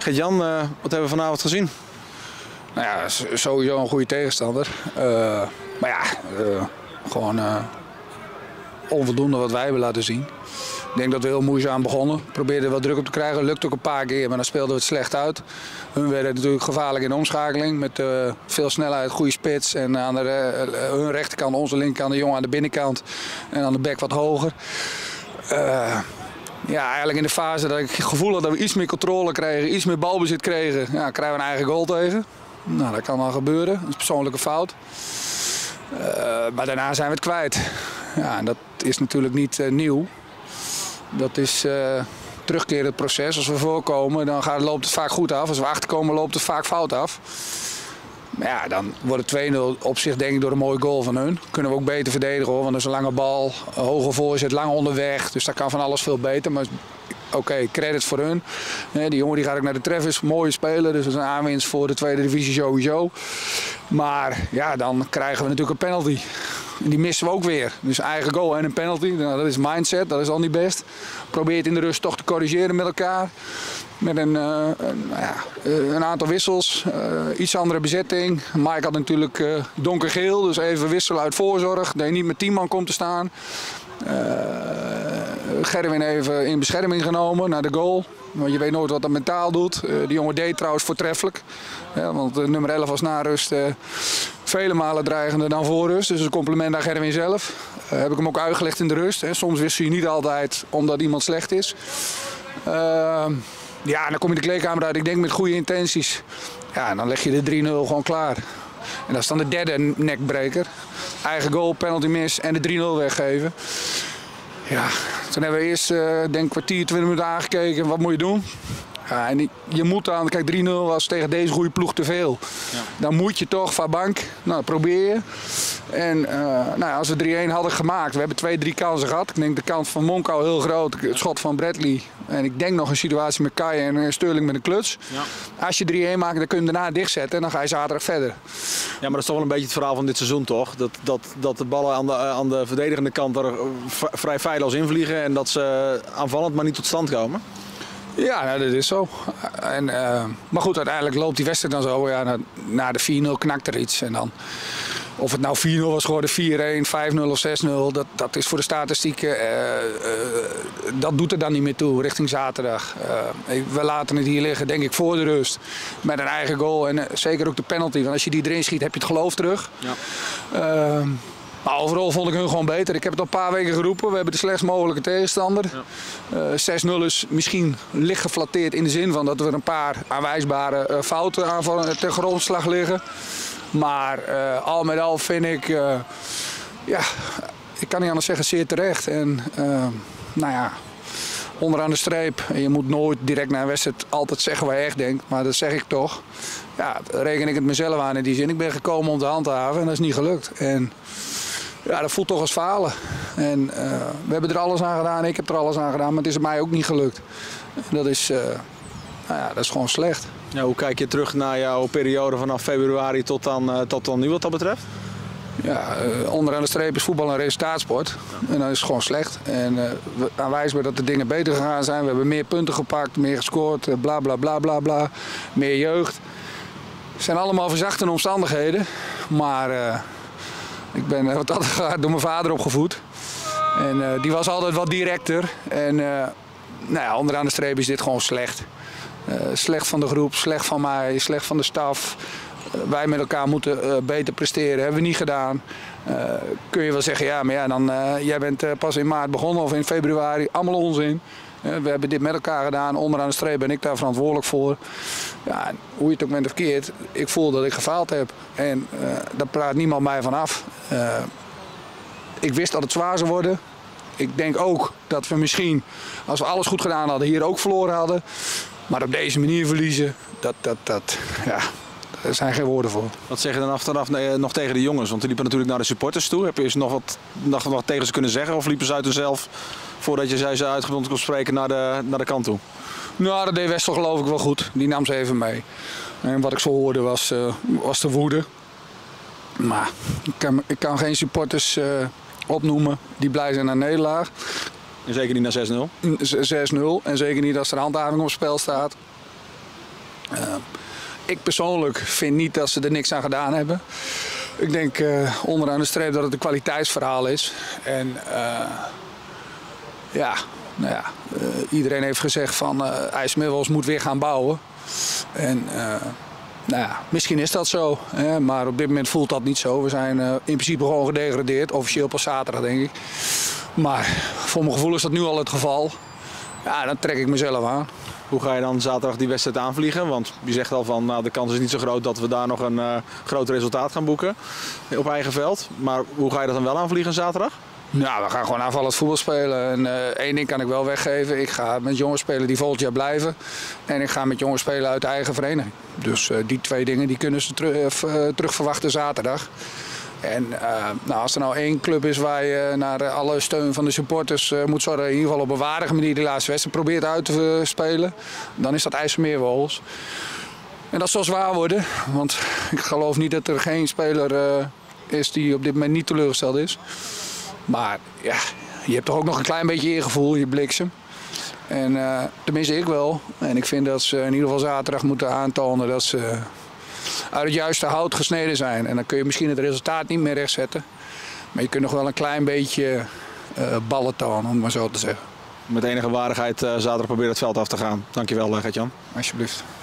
Gert-Jan, wat hebben we vanavond gezien? Nou ja, sowieso een goede tegenstander. Maar ja, gewoon onvoldoende wat wij hebben laten zien. Ik denk dat we heel moeizaam begonnen. Probeerden wat druk op te krijgen. Lukt ook een paar keer, maar dan speelden we het slecht uit. Hun werden natuurlijk gevaarlijk in de omschakeling. Met veel snelheid, goede spits. En aan hun rechterkant, onze linkerkant, de jongen aan de binnenkant. En aan de bek wat hoger. Ja, eigenlijk in de fase dat ik het gevoel had dat we iets meer controle kregen, iets meer balbezit kregen, ja, krijgen we een eigen goal tegen. Nou, dat kan dan gebeuren. Dat is een persoonlijke fout. Maar daarna zijn we het kwijt. Ja, en dat is natuurlijk niet nieuw. Dat is terugkerend proces. Als we voorkomen, dan loopt het vaak goed af. Als we achterkomen, loopt het vaak fout af. Maar ja, dan wordt het 2-0 op zich denk ik door een mooie goal van hun. Kunnen we ook beter verdedigen hoor, want dat is een lange bal, een hoge voorzet, lang onderweg. Dus daar kan van alles veel beter. Maar oké, credits voor hun. Die jongen die gaat ook naar de treffers, mooie speler. Dus dat is een aanwinst voor de tweede divisie sowieso. Maar ja, dan krijgen we natuurlijk een penalty. En die missen we ook weer. Dus eigen goal en een penalty, nou, dat is mindset, dat is al niet best. Probeer het in de rust toch te corrigeren met elkaar. Met een aantal wissels, iets andere bezetting. Mike had natuurlijk donkergeel, dus even wisselen uit voorzorg. Dat je niet met 10 man komt te staan. Gerwin even in bescherming genomen naar de goal. Want je weet nooit wat dat mentaal doet. Die jongen deed trouwens voortreffelijk. Want nummer 11 was na rust vele malen dreigender dan voor rust. Dus een compliment aan Gerwin zelf. Heb ik hem ook uitgelegd in de rust. Soms wissel je niet altijd omdat iemand slecht is. Ja, en dan kom je de kleedkamer uit, ik denk met goede intenties. Ja, en dan leg je de 3-0 gewoon klaar. En dat is dan de derde nekbreker. Eigen goal, penalty mis en de 3-0 weggeven. Ja, toen hebben we eerst denk een kwartier, 20 minuten aangekeken. Wat moet je doen? Ja, en je moet dan, kijk 3-0 was tegen deze goede ploeg te veel. Ja. Dan moet je toch van bank, nou probeer je. En als we 3-1 hadden gemaakt, we hebben 2-3 kansen gehad. Ik denk de kans van Monkau heel groot, het schot van Bradley. En ik denk nog een situatie met Kai en Sterling met een kluts. Ja. Als je 3-1 maakt, dan kun je hem daarna dichtzetten en dan ga je zaterdag verder. Ja, maar dat is toch wel een beetje het verhaal van dit seizoen toch? Dat de ballen aan de verdedigende kant er vrij feilloos invliegen en dat ze aanvallend maar niet tot stand komen. Ja, nou, dat is zo. Maar goed, uiteindelijk loopt die wedstrijd dan zo. Ja, na de 4-0 knakt er iets. En dan, of het nou 4-0 was geworden, 4-1, 5-0 of 6-0, dat is voor de statistieken, dat doet er dan niet meer toe richting zaterdag. We laten het hier liggen, denk ik, voor de rust. Met een eigen goal en zeker ook de penalty. Want als je die erin schiet, heb je het geloof terug. Ja. Maar overal vond ik hun gewoon beter. Ik heb het al een paar weken geroepen. We hebben de slechtst mogelijke tegenstander. Ja. 6-0 is misschien licht geflatteerd in de zin van dat er een paar aanwijsbare fouten aan ten grondslag liggen. Maar al met al vind ik, ja, ik kan niet anders zeggen, zeer terecht. En nou ja, onderaan de streep. En je moet nooit direct na een wedstrijd altijd zeggen wat je echt denkt. Maar dat zeg ik toch. Ja, reken ik het mezelf aan in die zin. Ik ben gekomen om te handhaven en dat is niet gelukt. En ja, dat voelt toch als falen. En we hebben er alles aan gedaan, ik heb er alles aan gedaan, maar het is mij ook niet gelukt. En dat is, dat is gewoon slecht. Ja, hoe kijk je terug naar jouw periode vanaf februari tot dan nu wat dat betreft? Ja, onderaan de streep is voetbal een resultaatsport. Ja. En dat is gewoon slecht. En aanwijsbaar dat de dingen beter gegaan zijn. We hebben meer punten gepakt, meer gescoord, bla bla bla bla bla. Meer jeugd. Het zijn allemaal verzachtende omstandigheden. Maar ik ben wat dat gaat door mijn vader opgevoed. En die was altijd wat directer. En nou ja, onderaan de streep is dit gewoon slecht. Slecht van de groep, slecht van mij, slecht van de staf. Wij met elkaar moeten beter presteren, hebben we niet gedaan. Kun je wel zeggen, ja, maar ja, dan, jij bent pas in maart begonnen of in februari, allemaal onzin. We hebben dit met elkaar gedaan, onderaan de streep ben ik daar verantwoordelijk voor. Ja, hoe je het ook bent of verkeerd, ik voel dat ik gefaald heb. En daar praat niemand mij van af. Ik wist dat het zwaar zou worden. Ik denk ook dat we misschien, als we alles goed gedaan hadden, hier ook verloren hadden. Maar op deze manier verliezen, ja, daar zijn geen woorden voor. Wat zeg je dan achteraf nog tegen de jongens? Want die liepen natuurlijk naar de supporters toe. Heb je eens nog wat tegen ze kunnen zeggen? Of liepen ze uit hunzelf voordat je ze uitgebond kon spreken naar de kant toe? Nou, dat deed Wessel geloof ik wel goed. Die nam ze even mee. En wat ik zo hoorde was de woede. Maar ik kan geen supporters opnoemen die blij zijn aan nederlaag. En zeker niet naar 6-0? 6-0. En zeker niet als er handhaving op spel staat. ik persoonlijk vind niet dat ze er niks aan gedaan hebben. Ik denk onderaan de streep dat het een kwaliteitsverhaal is. En iedereen heeft gezegd van IJsselmeerwold moet weer gaan bouwen. En misschien is dat zo, hè, maar op dit moment voelt dat niet zo. We zijn in principe gewoon gedegradeerd, officieel pas zaterdag denk ik. Maar voor mijn gevoel is dat nu al het geval. Ja, dan trek ik mezelf aan. Hoe ga je dan zaterdag die wedstrijd aanvliegen? Want je zegt al van de kans is niet zo groot dat we daar nog een groot resultaat gaan boeken op eigen veld. Maar hoe ga je dat dan wel aanvliegen zaterdag? Nou, we gaan gewoon aanvallend voetbal spelen. En één ding kan ik wel weggeven. Ik ga met jongens spelen die volgend jaar blijven. En ik ga met jongens spelen uit de eigen vereniging. Dus die 2 dingen die kunnen ze terug verwachten zaterdag. En als er nou één club is waar je naar alle steun van de supporters moet zorgen, in ieder geval op een waardige manier die laatste wedstrijd probeert uit te spelen, dan is dat IJsselmeerwold. En dat zal zwaar worden, want ik geloof niet dat er geen speler is die op dit moment niet teleurgesteld is. Maar ja, je hebt toch ook nog een klein beetje eergevoel in je bliksem. En tenminste ik wel. En ik vind dat ze in ieder geval zaterdag moeten aantonen dat ze uit het juiste hout gesneden zijn. En dan kun je misschien het resultaat niet meer rechtzetten. Maar je kunt nog wel een klein beetje ballen tonen, om het maar zo te zeggen. Met enige waardigheid zaterdag proberen het veld af te gaan. Dankjewel, Gert-Jan. Alsjeblieft.